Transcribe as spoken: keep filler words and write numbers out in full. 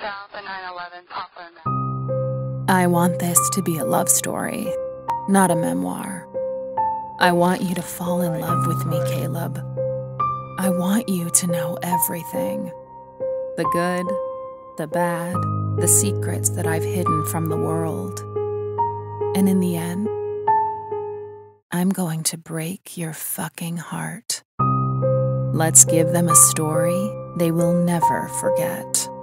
South and nine eleven, Poplar. I want this to be a love story, not a memoir. I want you to fall in love with me, Caleb. I want you to know everything. The good, the bad, the secrets that I've hidden from the world. And in the end, I'm going to break your fucking heart. Let's give them a story they will never forget.